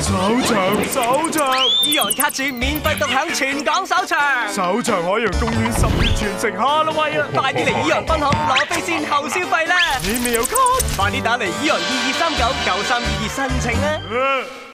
首場， 伊洋卡住免費獨享全港首場， 首場海洋公園10月全城哈囉喂啊！ 快啲嚟伊洋分行攞飛先後消費啦！ 你未有卡？ 快啲打嚟伊洋22399322申請啦！